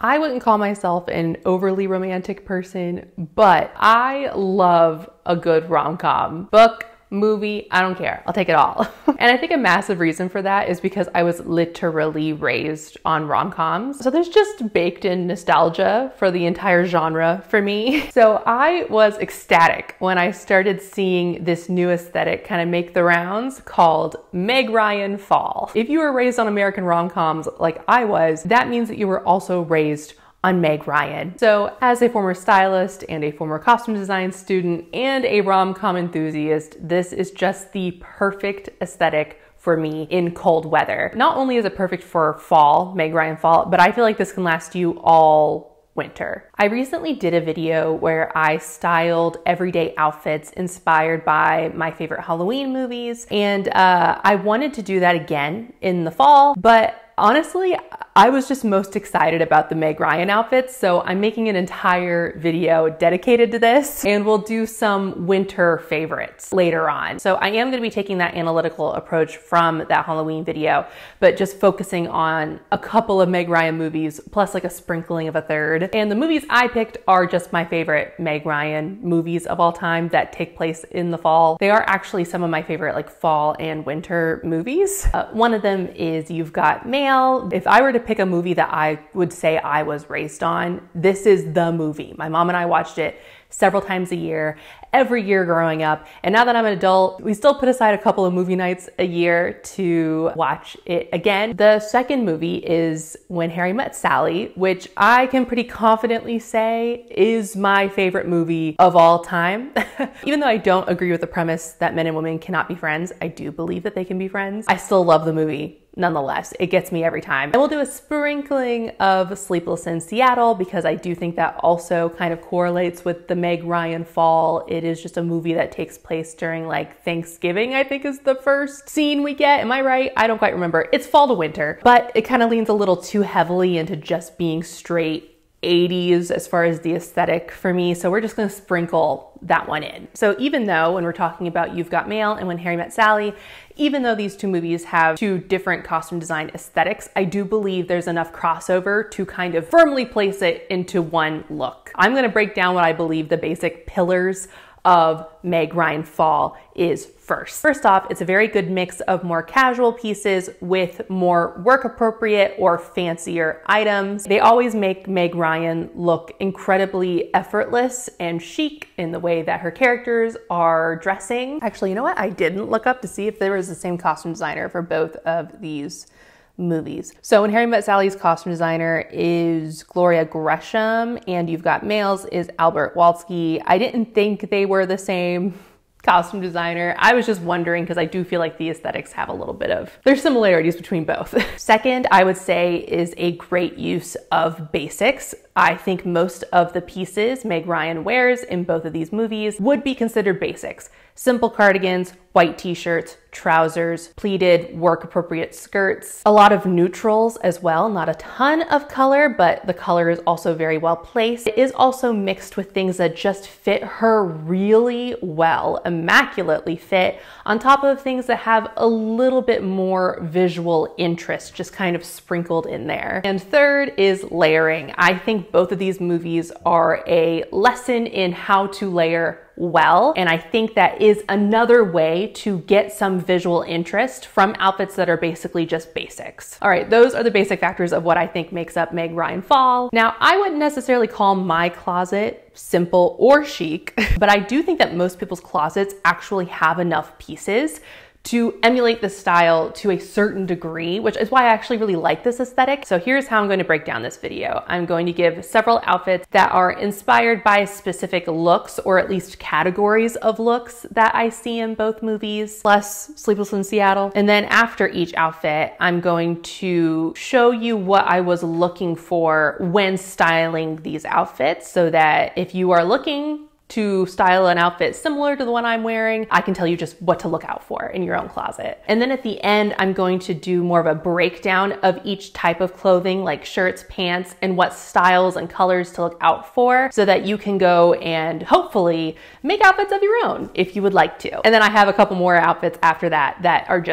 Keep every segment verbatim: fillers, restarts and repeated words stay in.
I wouldn't call myself an overly romantic person, but I love a good rom-com. Book, movie, I don't care. I'll take it all. And I think a massive reason for that is because I was literally raised on rom-coms. So there's just baked in nostalgia for the entire genre for me. So I was ecstatic when I started seeing this new aesthetic kind of make the rounds called Meg Ryan Fall. If you were raised on American rom-coms like I was, that means that you were also raised on Meg Ryan. So as a former stylist and a former costume design student and a rom-com enthusiast, this is just the perfect aesthetic for me in cold weather. Not only is it perfect for fall, Meg Ryan Fall, but I feel like this can last you all winter. I recently did a video where I styled everyday outfits inspired by my favorite Halloween movies, and uh, I wanted to do that again in the fall, but honestly, I was just most excited about the Meg Ryan outfits, so I'm making an entire video dedicated to this, and we'll do some winter favorites later on. So I am going to be taking that analytical approach from that Halloween video, but just focusing on a couple of Meg Ryan movies, plus like a sprinkling of a third. And the movies I picked are just my favorite Meg Ryan movies of all time that take place in the fall. They are actually some of my favorite like fall and winter movies. Uh, one of them is You've Got Mail. If I were to pick a movie that I would say I was raised on, this is the movie. My mom and I watched it several times a year, every year growing up. And now that I'm an adult, we still put aside a couple of movie nights a year to watch it again. The second movie is When Harry Met Sally, which I can pretty confidently say is my favorite movie of all time. Even though I don't agree with the premise that men and women cannot be friends, I do believe that they can be friends. I still love the movie. Nonetheless, it gets me every time. And we'll do a sprinkling of Sleepless in Seattle because I do think that also kind of correlates with the Meg Ryan Fall. It is just a movie that takes place during like Thanksgiving, I think is the first scene we get. Am I right? I don't quite remember. It's fall to winter, but it kind of leans a little too heavily into just being straight eighties as far as the aesthetic for me. So we're just gonna sprinkle that one in. So even though when we're talking about You've Got Mail and When Harry Met Sally, even though these two movies have two different costume design aesthetics, I do believe there's enough crossover to kind of firmly place it into one look. I'm gonna break down what I believe the basic pillars of Meg Ryan Fall is first. First off, it's a very good mix of more casual pieces with more work appropriate or fancier items. They always make Meg Ryan look incredibly effortless and chic in the way that her characters are dressing. Actually, you know what? I didn't look up to see if there was the same costume designer for both of these movies. So When Harry Met Sally's costume designer is Gloria Gresham and You've Got Mail's is Albert Walsky. I didn't think they were the same costume designer. I was just wondering because I do feel like the aesthetics have a little bit of, there's similarities between both. Second, I would say is a great use of basics. I think most of the pieces Meg Ryan wears in both of these movies would be considered basics. Simple cardigans, white t-shirts, trousers, pleated work appropriate skirts, a lot of neutrals as well, not a ton of color, but the color is also very well placed. It is also mixed with things that just fit her really well, immaculately fit, on top of things that have a little bit more visual interest just kind of sprinkled in there. And third is layering. I think both of these movies are a lesson in how to layer well, and I think that is another way to get some visual interest from outfits that are basically just basics. All right, those are the basic factors of what I think makes up Meg Ryan Fall. Now, I wouldn't necessarily call my closet simple or chic, but I do think that most people's closets actually have enough pieces to emulate the style to a certain degree, which is why I actually really like this aesthetic. So here's how I'm going to break down this video. I'm going to give several outfits that are inspired by specific looks, or at least categories of looks that I see in both movies, plus Sleepless in Seattle. And then after each outfit, I'm going to show you what I was looking for when styling these outfits, so that if you are looking to style an outfit similar to the one I'm wearing, I can tell you just what to look out for in your own closet. And then at the end, I'm going to do more of a breakdown of each type of clothing, like shirts, pants, and what styles and colors to look out for, so that you can go and hopefully make outfits of your own if you would like to. And then I have a couple more outfits after that that are just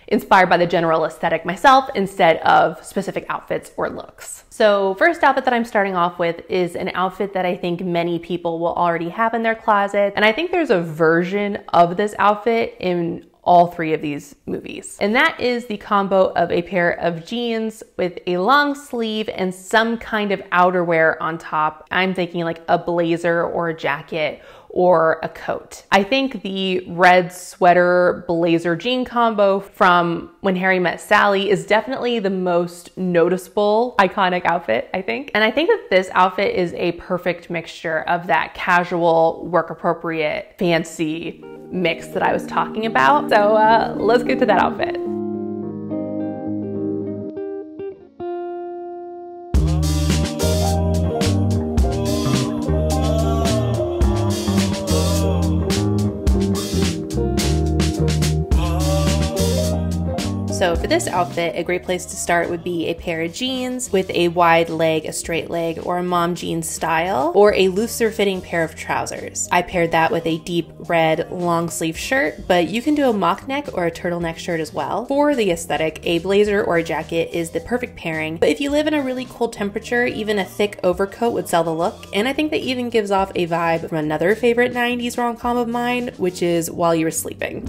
inspired by the general aesthetic myself instead of specific outfits or looks. So first outfit that I'm starting off with is an outfit that I think many people will already have in their closet. And I think there's a version of this outfit in all three of these movies. And that is the combo of a pair of jeans with a long sleeve and some kind of outerwear on top. I'm thinking like a blazer or a jacket or a coat. I think the red sweater blazer jean combo from When Harry Met Sally is definitely the most noticeable iconic outfit, I think. And I think that this outfit is a perfect mixture of that casual, work appropriate, fancy mix that I was talking about. So uh, let's get to that outfit. So for this outfit, a great place to start would be a pair of jeans with a wide leg, a straight leg, or a mom jeans style, or a looser fitting pair of trousers. I paired that with a deep red long sleeve shirt, but you can do a mock neck or a turtleneck shirt as well. For the aesthetic, a blazer or a jacket is the perfect pairing, but if you live in a really cold temperature, even a thick overcoat would sell the look, and I think that even gives off a vibe from another favorite nineties rom-com of mine, which is While You Were Sleeping.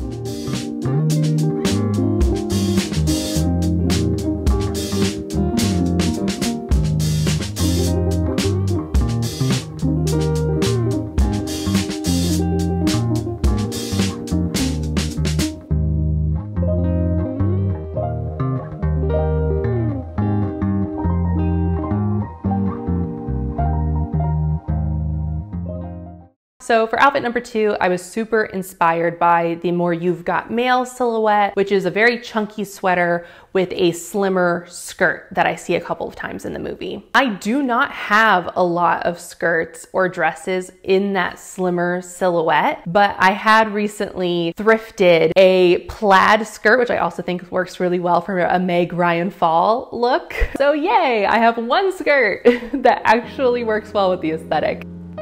So for outfit number two, I was super inspired by the more You've Got Mail silhouette, which is a very chunky sweater with a slimmer skirt that I see a couple of times in the movie. I do not have a lot of skirts or dresses in that slimmer silhouette, but I had recently thrifted a plaid skirt, which I also think works really well for a Meg Ryan Fall look. So yay, I have one skirt that actually works well with the aesthetic.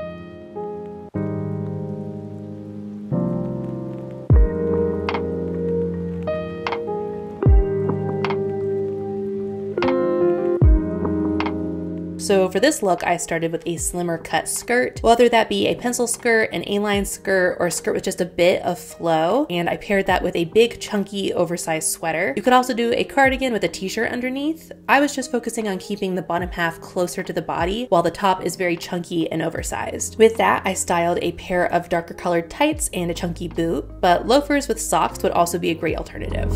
So for this look, I started with a slimmer cut skirt, whether that be a pencil skirt, an A-line skirt, or a skirt with just a bit of flow. And I paired that with a big, chunky, oversized sweater. You could also do a cardigan with a t-shirt underneath. I was just focusing on keeping the bottom half closer to the body, while the top is very chunky and oversized. With that, I styled a pair of darker colored tights and a chunky boot, but loafers with socks would also be a great alternative.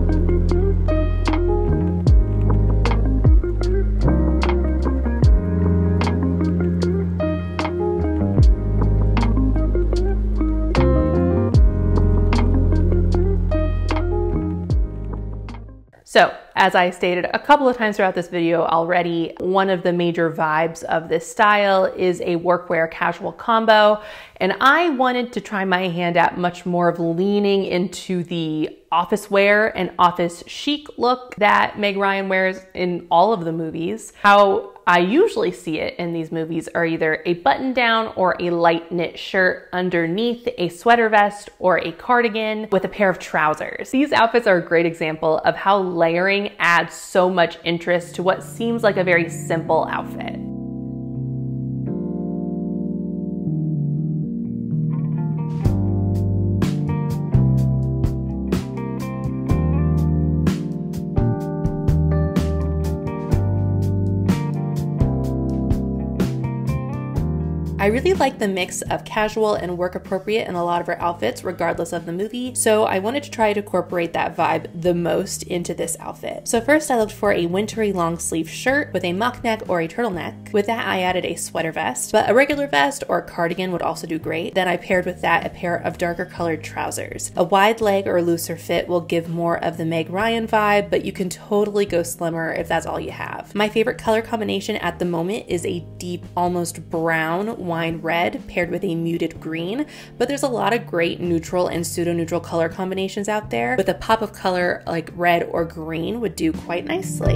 So, as I stated a couple of times throughout this video already, one of the major vibes of this style is a workwear casual combo, and I wanted to try my hand at much more of leaning into the office wear and office chic look that Meg Ryan wears in all of the movies. How I usually see it in these movies are either a button down or a light knit shirt underneath a sweater vest or a cardigan with a pair of trousers. These outfits are a great example of how layering adds so much interest to what seems like a very simple outfit. I really like the mix of casual and work appropriate in a lot of her outfits, regardless of the movie, so I wanted to try to incorporate that vibe the most into this outfit. So first I looked for a wintry long sleeve shirt with a mock neck or a turtleneck. With that I added a sweater vest, but a regular vest or a cardigan would also do great. Then I paired with that a pair of darker colored trousers. A wide leg or looser fit will give more of the Meg Ryan vibe, but you can totally go slimmer if that's all you have. My favorite color combination at the moment is a deep, almost brown wine red paired with a muted green, but there's a lot of great neutral and pseudo-neutral color combinations out there, with a pop of color like red or green would do quite nicely.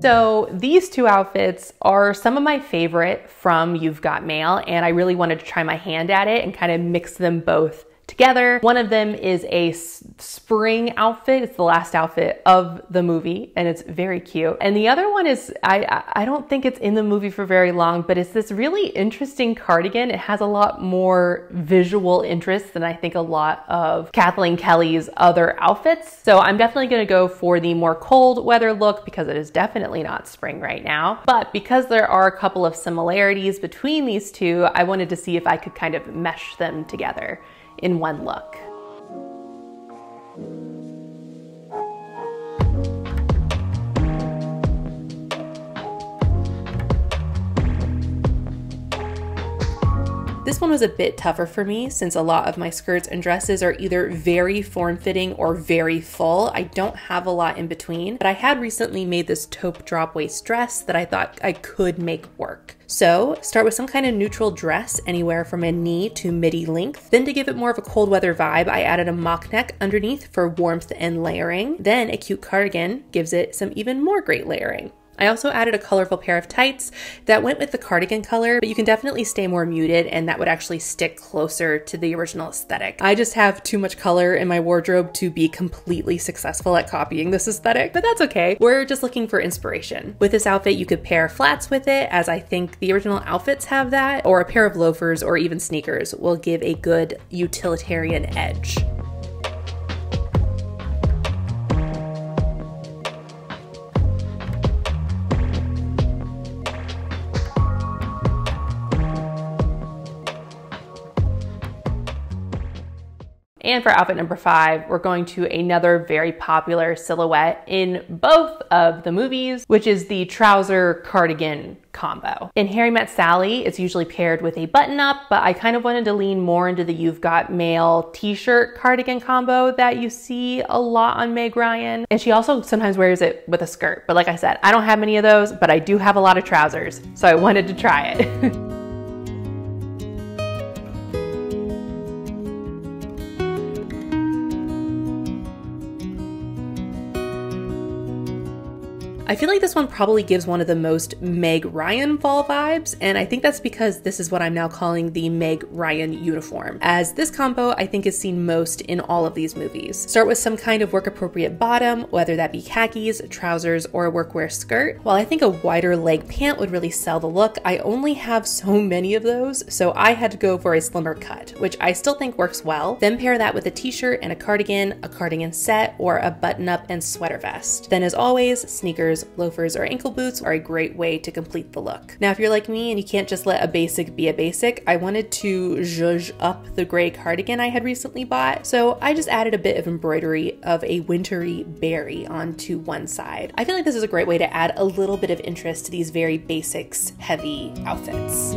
So these two outfits are some of my favorite from You've Got Mail, and I really wanted to try my hand at it and kind of mix them both together. One of them is a spring outfit. It's the last outfit of the movie and it's very cute. And the other one is, I, I don't think it's in the movie for very long, but it's this really interesting cardigan. It has a lot more visual interest than I think a lot of Kathleen Kelly's other outfits. So I'm definitely gonna go for the more cold weather look because it is definitely not spring right now. But because there are a couple of similarities between these two, I wanted to see if I could kind of mesh them together in one look. This one was a bit tougher for me since a lot of my skirts and dresses are either very form-fitting or very full. I don't have a lot in between, but I had recently made this taupe drop waist dress that I thought I could make work. So start with some kind of neutral dress, anywhere from a knee to midi length. Then to give it more of a cold weather vibe, I added a mock neck underneath for warmth and layering. Then a cute cardigan gives it some even more great layering. I also added a colorful pair of tights that went with the cardigan color, but you can definitely stay more muted and that would actually stick closer to the original aesthetic. I just have too much color in my wardrobe to be completely successful at copying this aesthetic, but that's okay. We're just looking for inspiration. With this outfit, you could pair flats with it, as I think the original outfits have that, or a pair of loafers or even sneakers will give a good utilitarian edge. And for outfit number five, we're going to another very popular silhouette in both of the movies, which is the trouser cardigan combo. In Harry Met Sally, it's usually paired with a button up, but I kind of wanted to lean more into the You've Got Mail t-shirt cardigan combo that you see a lot on Meg Ryan. And she also sometimes wears it with a skirt. But like I said, I don't have many of those, but I do have a lot of trousers. So I wanted to try it. I feel like this one probably gives one of the most Meg Ryan Fall vibes, and I think that's because this is what I'm now calling the Meg Ryan uniform, as this combo I think is seen most in all of these movies. Start with some kind of work-appropriate bottom, whether that be khakis, trousers, or a workwear skirt. While I think a wider leg pant would really sell the look, I only have so many of those, so I had to go for a slimmer cut, which I still think works well. Then pair that with a t-shirt and a cardigan, a cardigan set, or a button-up and sweater vest. Then as always, sneakers, loafers, or ankle boots are a great way to complete the look. Now, if you're like me and you can't just let a basic be a basic, I wanted to zhuzh up the gray cardigan I had recently bought, so I just added a bit of embroidery of a wintry berry onto one side. I feel like this is a great way to add a little bit of interest to these very basics heavy outfits.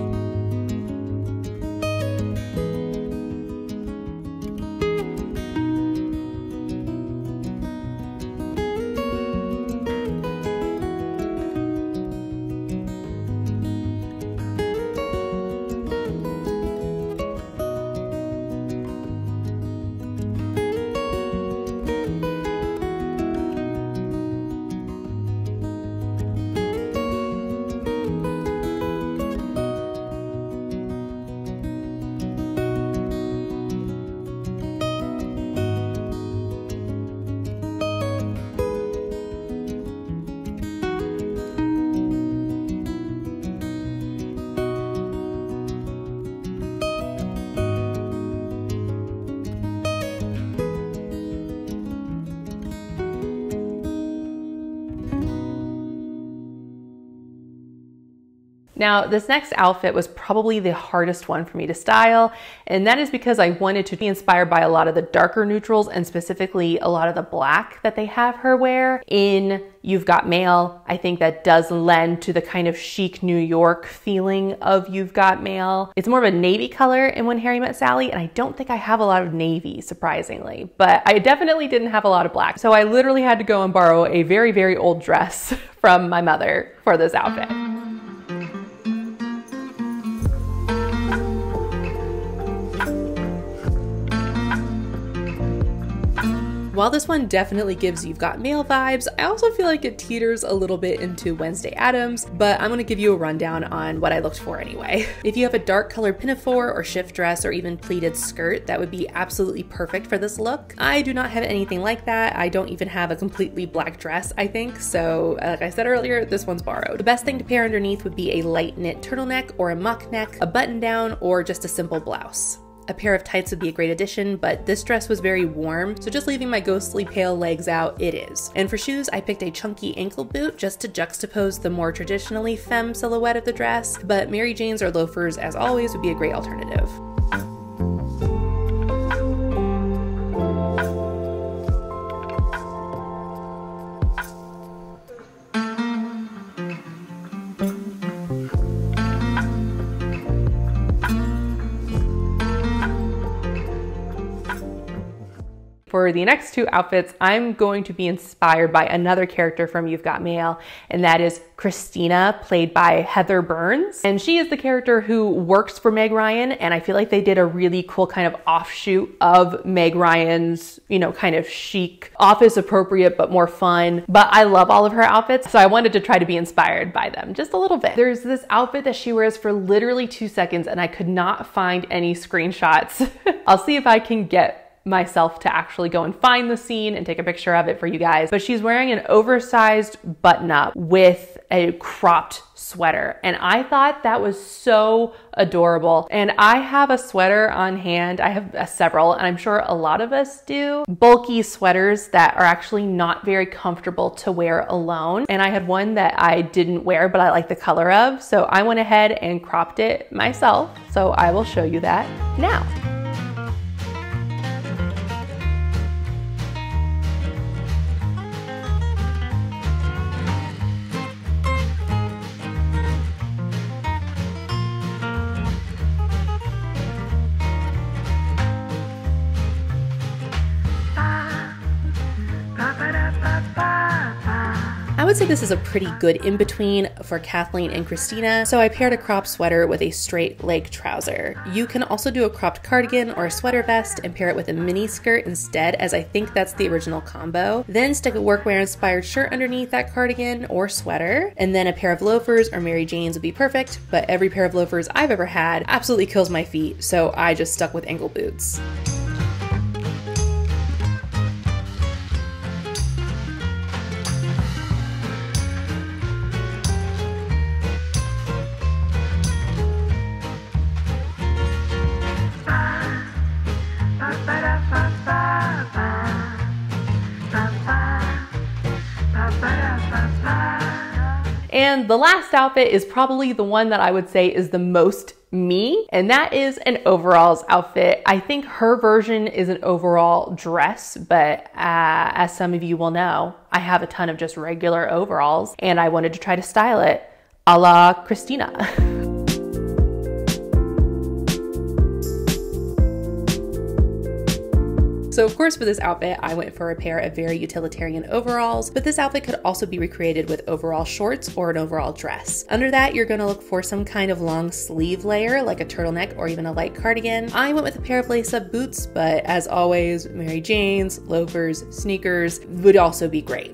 Now, this next outfit was probably the hardest one for me to style, and that is because I wanted to be inspired by a lot of the darker neutrals and specifically a lot of the black that they have her wear in You've Got Mail. I think that does lend to the kind of chic New York feeling of You've Got Mail. It's more of a navy color in When Harry Met Sally, and I don't think I have a lot of navy, surprisingly, but I definitely didn't have a lot of black. So I literally had to go and borrow a very, very old dress from my mother for this outfit. While this one definitely gives You've Got Mail vibes, I also feel like it teeters a little bit into Wednesday Addams, but I'm gonna give you a rundown on what I looked for anyway. If you have a dark colored pinafore or shift dress or even pleated skirt, that would be absolutely perfect for this look. I do not have anything like that. I don't even have a completely black dress, I think, so like I said earlier, this one's borrowed. The best thing to pair underneath would be a light knit turtleneck or a mock neck, a button down, or just a simple blouse. A pair of tights would be a great addition, but this dress was very warm, so just leaving my ghostly pale legs out, it is. And for shoes, I picked a chunky ankle boot just to juxtapose the more traditionally femme silhouette of the dress, but Mary Janes or loafers, as always, would be a great alternative. For the next two outfits, I'm going to be inspired by another character from You've Got Mail, and that is Christina, played by Heather Burns. And she is the character who works for Meg Ryan, and I feel like they did a really cool kind of offshoot of Meg Ryan's, you know, kind of chic, office appropriate, but more fun. But I love all of her outfits, so I wanted to try to be inspired by them just a little bit. There's this outfit that she wears for literally two seconds, and I could not find any screenshots. I'll see if I can get myself to actually go and find the scene and take a picture of it for you guys. But she's wearing an oversized button up with a cropped sweater. And I thought that was so adorable. And I have a sweater on hand. I have uh, several, and I'm sure a lot of us do. Bulky sweaters that are actually not very comfortable to wear alone. And I had one that I didn't wear, but I like the color of. So I went ahead and cropped it myself. So I will show you that now. I would say this is a pretty good in-between for Kathleen and Christina, so I paired a cropped sweater with a straight leg trouser. You can also do a cropped cardigan or a sweater vest and pair it with a mini skirt instead, as I think that's the original combo. Then stick a workwear inspired shirt underneath that cardigan or sweater, and then a pair of loafers or Mary Janes would be perfect, but every pair of loafers I've ever had absolutely kills my feet, so I just stuck with ankle boots. And the last outfit is probably the one that I would say is the most me, and that is an overalls outfit. I think her version is an overall dress, but uh, as some of you will know, I have a ton of just regular overalls, and I wanted to try to style it a la Christina. So of course for this outfit, I went for a pair of very utilitarian overalls, but this outfit could also be recreated with overall shorts or an overall dress. Under that, you're gonna look for some kind of long sleeve layer, like a turtleneck or even a light cardigan. I went with a pair of lace-up boots, but as always, Mary Janes, loafers, sneakers would also be great.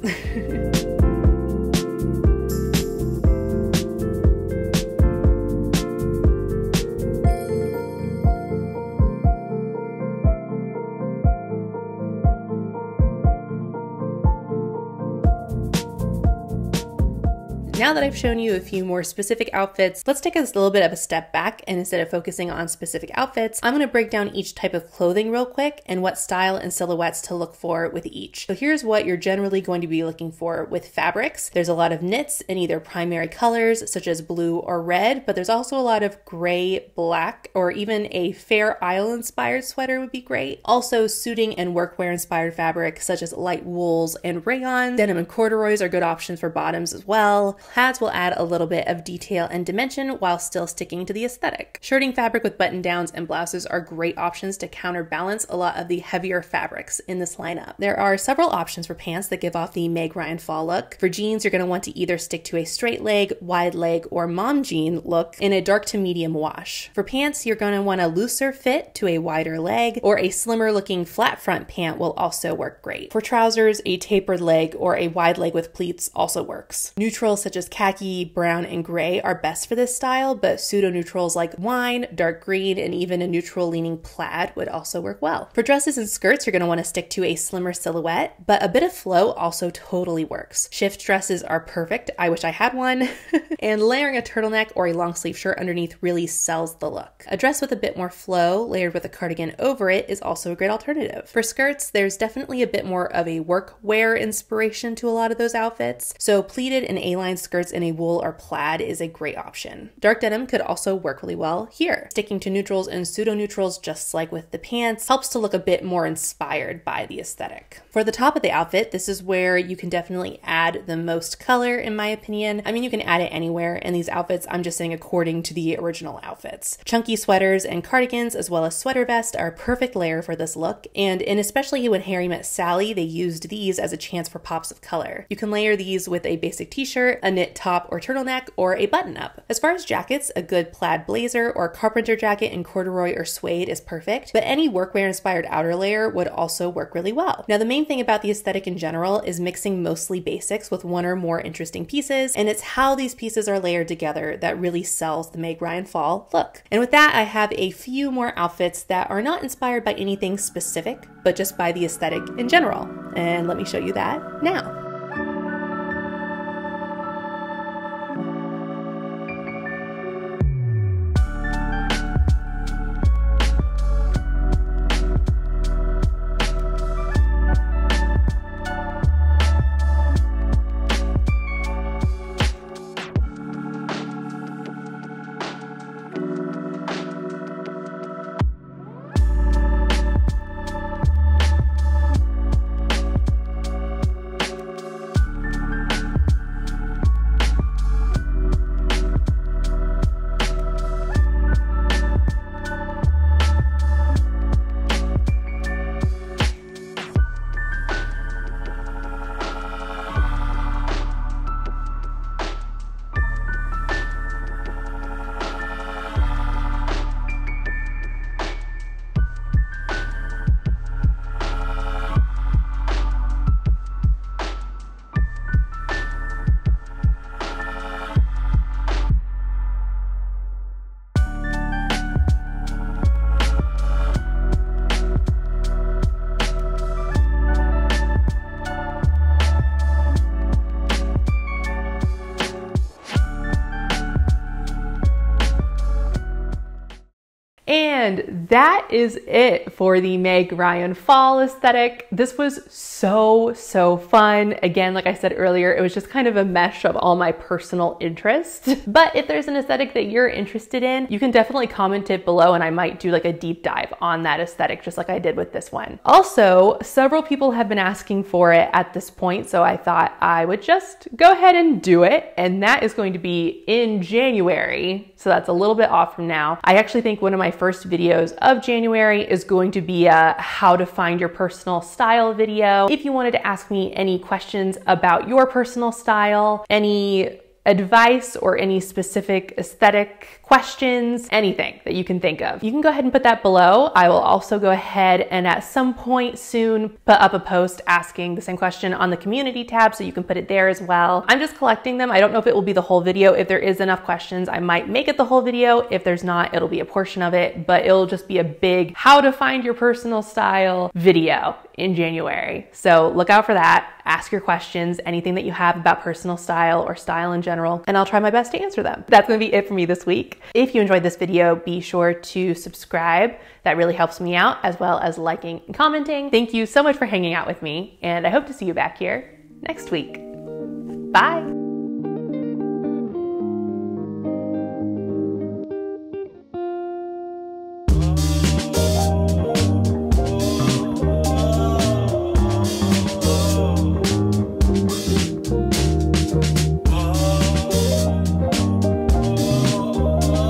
Now that I've shown you a few more specific outfits, let's take a little bit of a step back, and instead of focusing on specific outfits, I'm going to break down each type of clothing real quick and what style and silhouettes to look for with each. So here's what you're generally going to be looking for with fabrics. There's a lot of knits in either primary colors such as blue or red, but there's also a lot of gray, black, or even a Fair Isle inspired sweater would be great. Also suiting and workwear inspired fabric such as light wools and rayon. Denim and corduroys are good options for bottoms as well. Plaids will add a little bit of detail and dimension while still sticking to the aesthetic. Shirting fabric with button downs and blouses are great options to counterbalance a lot of the heavier fabrics in this lineup. There are several options for pants that give off the Meg Ryan Fall look. For jeans, you're going to want to either stick to a straight leg, wide leg, or mom jean look in a dark to medium wash. For pants, you're going to want a looser fit to a wider leg, or a slimmer looking flat front pant will also work great. For trousers, a tapered leg or a wide leg with pleats also works. Neutrals such as khaki, brown, and gray are best for this style, but pseudo-neutrals like wine, dark green, and even a neutral leaning plaid would also work well. For dresses and skirts, you're going to want to stick to a slimmer silhouette, but a bit of flow also totally works. Shift dresses are perfect. I wish I had one. And layering a turtleneck or a long sleeve shirt underneath really sells the look. A dress with a bit more flow layered with a cardigan over it is also a great alternative. For skirts, there's definitely a bit more of a work wear inspiration to a lot of those outfits, so pleated and A-line skirts in a wool or plaid is a great option. Dark denim could also work really well here. Sticking to neutrals and pseudo-neutrals, just like with the pants, helps to look a bit more inspired by the aesthetic. For the top of the outfit, this is where you can definitely add the most color, in my opinion. I mean, you can add it anywhere in these outfits. I'm just saying according to the original outfits. Chunky sweaters and cardigans, as well as sweater vest, are a perfect layer for this look, and in especially when Harry Met Sally, they used these as a chance for pops of color. You can layer these with a basic t-shirt, a knit top or turtleneck, or a button-up. As far as jackets, a good plaid blazer or carpenter jacket in corduroy or suede is perfect, but any workwear inspired outer layer would also work really well. Now, the main thing about the aesthetic in general is mixing mostly basics with one or more interesting pieces, and it's how these pieces are layered together that really sells the Meg Ryan Fall look. And with that, I have a few more outfits that are not inspired by anything specific, but just by the aesthetic in general. And let me show you that now. And that is it for the Meg Ryan Fall aesthetic. This was so, so fun. Again, like I said earlier, it was just kind of a mesh of all my personal interests. But if there's an aesthetic that you're interested in, you can definitely comment it below and I might do like a deep dive on that aesthetic, just like I did with this one. Also, several people have been asking for it at this point, so I thought I would just go ahead and do it. And that is going to be in January. So that's a little bit off from now. I actually think one of my first videos of January is going to be a how to find your personal style video. If you wanted to ask me any questions about your personal style, any advice or any specific aesthetic questions, anything that you can think of, you can go ahead and put that below. I will also go ahead and at some point soon put up a post asking the same question on the community tab, so you can put it there as well. I'm just collecting them. I don't know if it will be the whole video. If there is enough questions, I might make it the whole video. If there's not, it'll be a portion of it, but it'll just be a big how to find your personal style video in January. So look out for that. Ask your questions, anything that you have about personal style or style in general, and I'll try my best to answer them. That's gonna be it for me this week. If you enjoyed this video, be sure to subscribe. That really helps me out, as well as liking and commenting. Thank you so much for hanging out with me, and I hope to see you back here next week. Bye.